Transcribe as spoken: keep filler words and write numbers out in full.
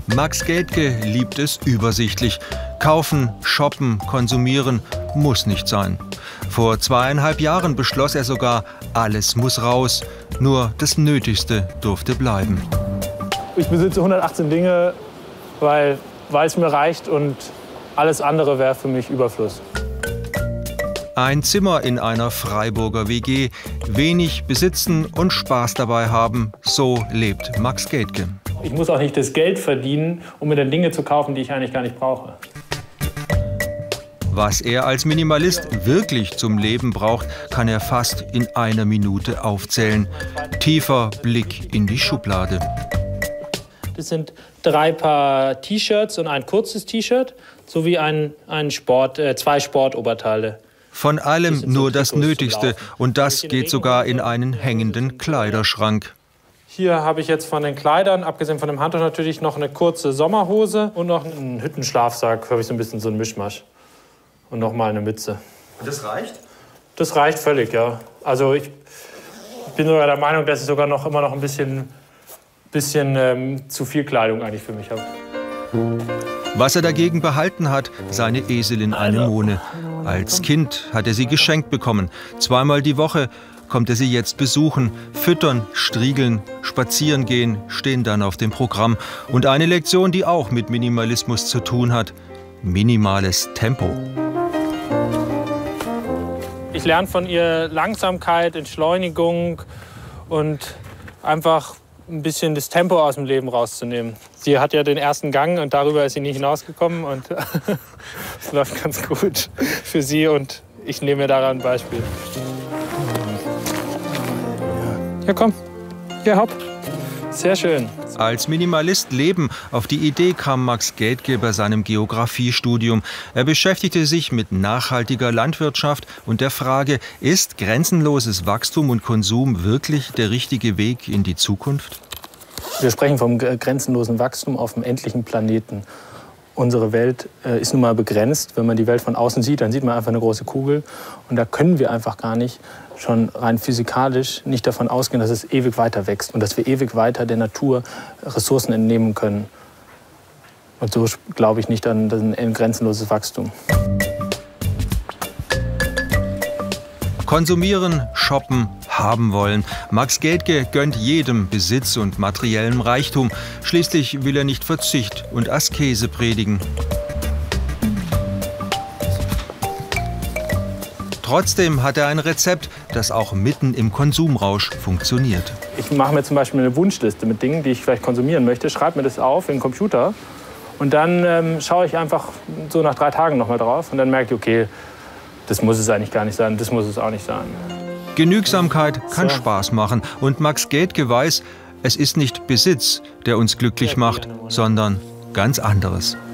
Max Geldge liebt es übersichtlich. Kaufen, shoppen, konsumieren muss nicht sein. Vor zweieinhalb Jahren beschloss er sogar, alles muss raus. Nur das Nötigste durfte bleiben. Ich besitze hundertachtzehn Dinge, weil, weil es mir reicht und alles andere wäre für mich Überfluss. Ein Zimmer in einer Freiburger W G, wenig besitzen und Spaß dabei haben, so lebt Max Geldge. Ich muss auch nicht das Geld verdienen, um mir dann Dinge zu kaufen, die ich eigentlich gar nicht brauche. Was er als Minimalist wirklich zum Leben braucht, kann er fast in einer Minute aufzählen. Tiefer Blick in die Schublade. Das sind drei Paar T-Shirts und ein kurzes T-Shirt sowie ein, ein Sport, äh, zwei Sportoberteile. Von allem nur das Nötigste und das geht sogar in einen hängenden Kleiderschrank. Hier habe ich jetzt von den Kleidern, abgesehen von dem Handtuch natürlich, noch eine kurze Sommerhose und noch einen Hüttenschlafsack, habe ich so ein bisschen so ein Mischmasch. Und noch mal eine Mütze. Und das reicht? Das reicht völlig, ja. Also ich bin sogar der Meinung, dass ich sogar noch immer noch ein bisschen, bisschen ähm, zu viel Kleidung eigentlich für mich habe. Was er dagegen behalten hat, seine Eselin Anemone. Als Kind hat er sie geschenkt bekommen. Zweimal die Woche kommt er sie jetzt besuchen. Füttern, striegeln, spazieren gehen stehen dann auf dem Programm. Und eine Lektion, die auch mit Minimalismus zu tun hat. Minimales Tempo. Ich lerne von ihr Langsamkeit, Entschleunigung und einfach ein bisschen das Tempo aus dem Leben rauszunehmen. Sie hat ja den ersten Gang und darüber ist sie nie hinausgekommen und es läuft ganz gut für sie und ich nehme mir daran ein Beispiel. Ja, komm, hier, hopp. Sehr schön. Als Minimalist leben, auf die Idee kam Max Geldge bei seinem Geografiestudium. Er beschäftigte sich mit nachhaltiger Landwirtschaft und der Frage, ist grenzenloses Wachstum und Konsum wirklich der richtige Weg in die Zukunft? Wir sprechen vom grenzenlosen Wachstum auf dem endlichen Planeten. Unsere Welt äh, ist nun mal begrenzt. Wenn man die Welt von außen sieht, dann sieht man einfach eine große Kugel. Und da können wir einfach gar nicht, schon rein physikalisch, nicht davon ausgehen, dass es ewig weiter wächst und dass wir ewig weiter der Natur Ressourcen entnehmen können. Und so glaube ich nicht an ein grenzenloses Wachstum. Konsumieren, shoppen, haben wollen. Max Geldge gönnt jedem Besitz und materiellem Reichtum. Schließlich will er nicht Verzicht und Askese predigen. Trotzdem hat er ein Rezept, das auch mitten im Konsumrausch funktioniert. Ich mache mir zum Beispiel eine Wunschliste mit Dingen, die ich vielleicht konsumieren möchte, schreibe mir das auf in den Computer und dann ähm, schaue ich einfach so nach drei Tagen noch mal drauf und dann merke ich, okay, das muss es eigentlich gar nicht sein, das muss es auch nicht sein. Genügsamkeit kann so. Spaß machen und Max Geldge weiß, es ist nicht Besitz, der uns glücklich macht, sondern ganz anderes.